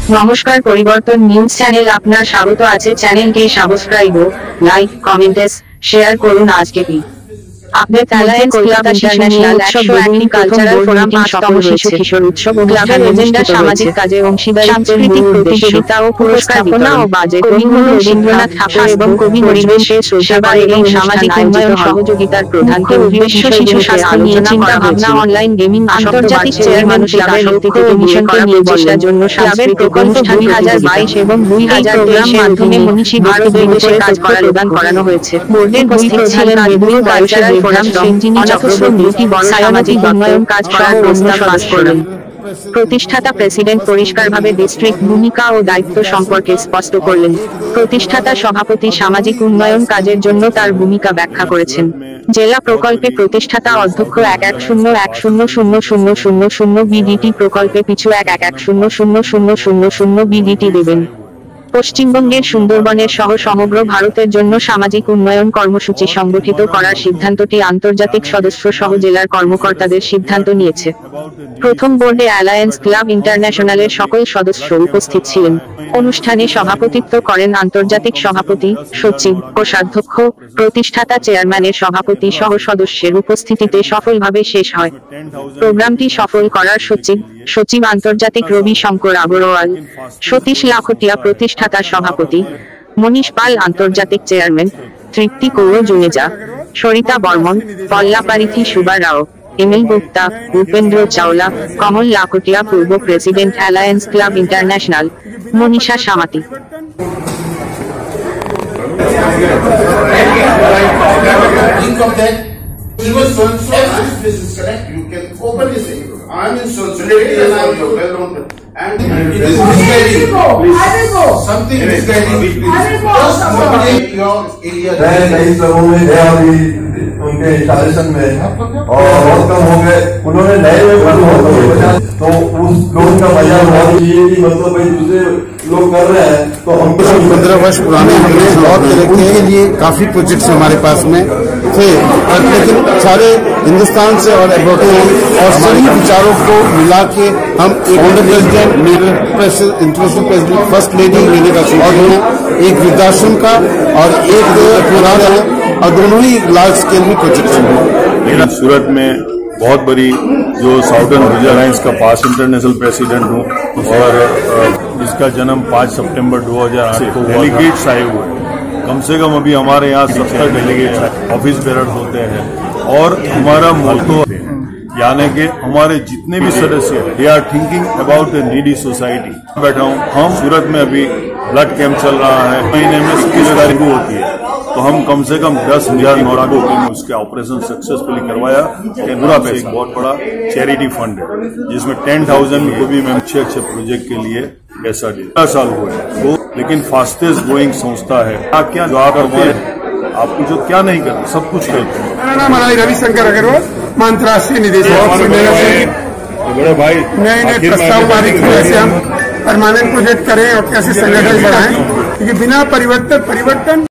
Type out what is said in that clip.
নমস্কার, পরিবর্তন news channel আপনার স্বাগত আছে। চ্যানেলকে সাবস্ক্রাইব ও লাইক, কমেন্টস, শেয়ার করুন। আজকে কি আপডেট অ্যালায়েন্স কলকাতা ইন্টারন্যাশনাল 101টি কালচারাল ফোরাম 5তম শিশু কিশোর উৎসব ক্লাবের এজেন্ডা সামাজিক কাজে অংশীদারিত্ব, সাংস্কৃতিক প্রতিযোগিতা ও পুরস্কার বিতরণ ও বাজেট, কবি রবীন্দ্রনাথ ঠাকুর এবং কবি পরিবেশের সেবা এবং সামাজিক উন্নয়ন সহযোগিতার প্রধানকে উদ্দেশ্য শিশু স্বাস্থ্য নিয়ে চিন্তা ভাবনা, অনলাইন গেমিং, আন্তর্জাতিক চেয়ারম্যান ক্লাবের শক্তি মিশনকে নিয়ে বসার জন্য ক্লাবের প্রকল্প 2022 এবং 2023 মাধ্যমে মনীষী ভারত বিদেশে কাজ করার প্রদান করানো হয়েছে। বোর্ডের উপস্থিত ছিলেন বিভিন্ন কালচারাল ফোরাম যিনি চক্রবর্তী সামাজিক উন্নয়ন কাজ করার প্রস্তাব পাস করলেন। প্রতিষ্ঠাতা প্রেসিডেন্ট পরিষ্কারভাবে ডিস্ট্রিক্ট ভূমিকা ও দায়িত্ব সম্পর্কে স্পষ্ট করলেন। প্রতিষ্ঠাতা সভাপতি সামাজিক উন্নয়ন কাজের জন্য তার ভূমিকা ব্যাখ্যা করেছেন। জেলা প্রকল্পে প্রতিষ্ঠাতা অধ্যক্ষ 1101000000 বিডিটি প্রকল্পে পিছু 11100000 বিডিটি দেবেন। পশ্চিমবঙ্গের সুন্দরবনের সহ সমগ্র ভারতের জন্য সামাজিক উন্নয়ন কর্মসূচি সংগঠিত করার সিদ্ধান্তটি আন্তর্জাতিক সদস্য সহ জেলার কর্মকর্তাদের সিদ্ধান্ত নিয়েছে। প্রথম বোর্ডে অ্যালায়েন্স ক্লাব ইন্টারন্যাশনালের সকল সদস্য উপস্থিত ছিলেন। অনুষ্ঠানে সভাপতিত্ব করেন আন্তর্জাতিক সভাপতি, সচিব, কোষাধ্যক্ষ, প্রতিষ্ঠাতা চেয়ারম্যানের সভাপতি সহ সদস্যের উপস্থিতিতে সফলভাবে শেষ হয়। প্রোগ্রামটি সফল করার সচিব আন্তর্জাতিক রবি শঙ্কর আগরওয়াল, সতীশ লাখটিয়া প্রতিষ্ঠাতা সভাপতি, মনীষ পাল আন্তর্জাতিক চেয়ারম্যান, তৃপ্তি কৌর জুনেজা, সরিতা বর্মন, পল্লাপারিথি সুবা রাও, এমএল গুপ্তা, ভূপেন্দ্র চাওলা, কমল লাখটিয়া পূর্ব president alliance club international, Manisha Samati. I'm in solidarity and I'm well known. And it is misguiding. Something misguiding. Just motivate your area. नई क्लबों में गया अभी उनके इंस्टॉलेशन में और बहुत कम हो गए। उन्होंने नए में तो उस लोन का मजा बहुत चाहिए कि मतलब भाई दूसरे लोग कर रहे हैं तो हमको 15 वर्ष पुराने हमने बहुत तरह के लिए काफी प्रोजेक्ट्स हमारे पास में थे, लेकिन सारे हिंदुस्तान से और अब्रॉड और सभी विचारों को मिला के हम एक president, international president, first lady लेने का सोच रहे हैं, एक वृद्धाश्रम का और एक पुराना है, और दोनों ही लार्ज स्केल में प्रोजेक्ट हैं। सूरत में बहुत बड़ी जो साउदर्न रीजन है इसका पास इंटरनेशनल प्रेसिडेंट हूँ और इसका जन्म 5 सितंबर 2008 को डेलीगेट्स आए हुए हैं। कम से कम अभी हमारे यहाँ 70 डेलीगेट्स ऑफिस बेरर्स होते हैं और हमारा मोटो यानी कि हमारे जितने भी सदस्य हैं they are thinking about the needy society. बैठा हूँ, हम सूरत में अभी ब्लड कैंप चल रहा है, महीने में 21 तारीख को होती है, तो हम कम से कम 10,000 नौरागों में उसके ऑपरेशन सक्सेसफुली करवाया। पूरा पैसा बहुत बड़ा चैरिटी फंड है जिसमें 10,000 को भी मैं अच्छे प्रोजेक्ट के लिए पैसा दिया। 10 साल हुए तो, लेकिन फास्टेस्ट ग्रोइंग संस्था है। क्या जो आप करते हैं, आपको जो क्या नहीं करते सब कुछ करते हैं। मेरा नाम रविशंकर अग्रवाल, अंतर्राष्ट्रीय निदेशक। बड़े भाई नए प्रस्ताव पारित हुए से हम परमानेंट प्रोजेक्ट करें और कैसे संगठन बढ़ाएं, क्योंकि बिना परिवर्तन